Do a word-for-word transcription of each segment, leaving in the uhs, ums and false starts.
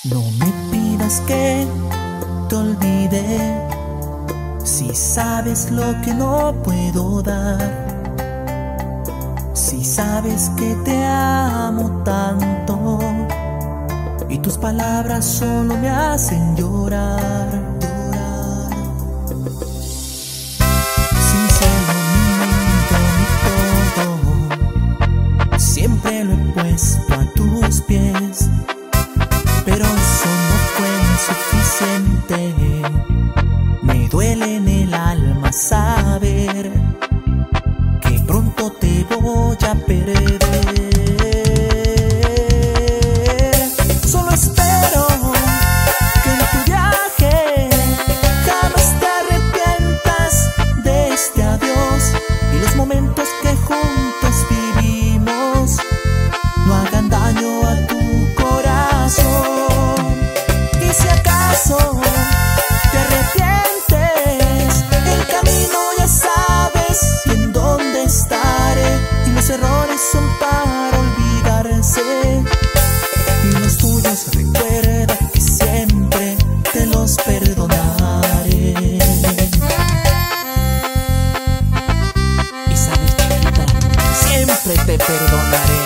No me pidas que te olvide, si sabes lo que no puedo dar, si sabes que te amo tanto y tus palabras solo me hacen llorar, llorar. Sin cielo, ni mundo, ni todo, siempre lo he puesto a tus pies, pero eso no fue suficiente. Me duele en el alma saber que pronto te voy a perder. Solo espero que en tu viaje jamás te arrepientas de este adiós, y los momentos que juntos vivimos no hagan daño a tu corazón. Y si acaso te arrepientes, el camino ya sabes y en dónde estaré, y los errores son para olvidarse, y los tuyos recuerda que siempre te los perdonaré. Y sabes, chiquita, siempre te perdonaré.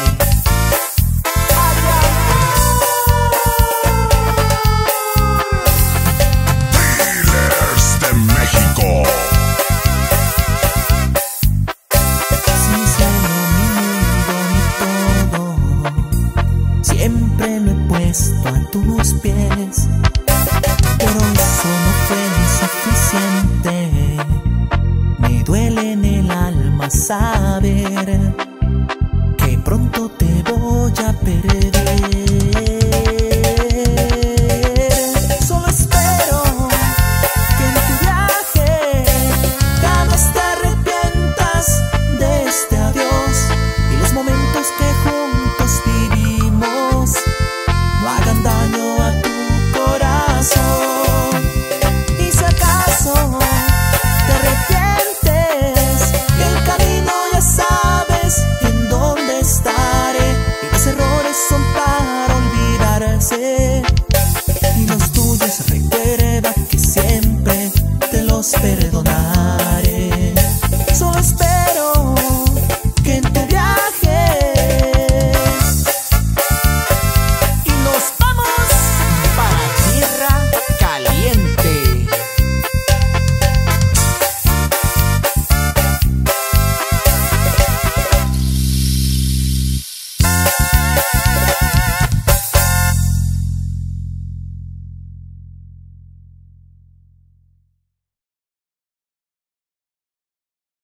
Siempre lo he puesto a tus pies, pero eso no fue suficiente. Me duele en el alma saber que pronto te voy a perder. Solo espero que en tu viaje jamás te arrepientas de este adiós, y los momentos que juntos vivimos no hagan daño a tu corazón. Y si acaso te arrepientes, el camino ya sabes en dónde estaré, y los errores son para olvidarse, y los tuyos recuerda que siempre te los perdonaré.